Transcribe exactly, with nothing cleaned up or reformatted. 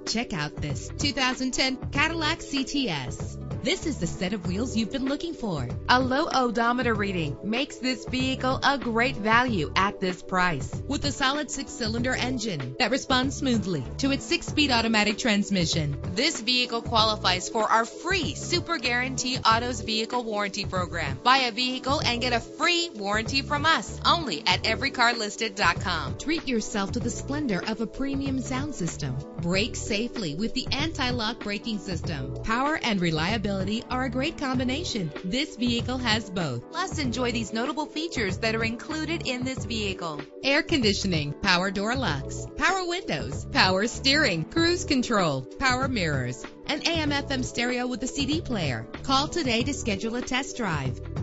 Check out this two thousand ten Cadillac C T S. This is the set of wheels you've been looking for. A low odometer reading makes this vehicle a great value at this price. With a solid six-cylinder engine that responds smoothly to its six-speed automatic transmission, this vehicle qualifies for our free Super Guarantee Autos Vehicle Warranty Program. Buy a vehicle and get a free warranty from us only at every car listed dot com. Treat yourself to the splendor of a premium sound system. Brake safely with the anti-lock braking system. Power and reliability are a great combination. This vehicle has both. Plus, enjoy these notable features that are included in this vehicle: air conditioning, power door locks, power windows, power steering, cruise control, power mirrors, an A M F M stereo with a C D player. Call today to schedule a test drive.